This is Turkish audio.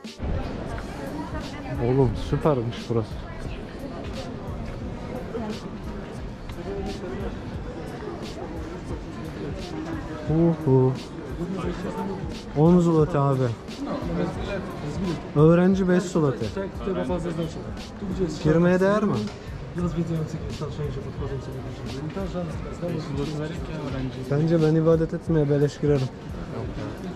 Oğlum süpermiş burası. Uhu. 10 zloty abi. Öğrenci 5 zloty. Girmeye değer mi? Bence ben ibadet etmeye beleş girerim.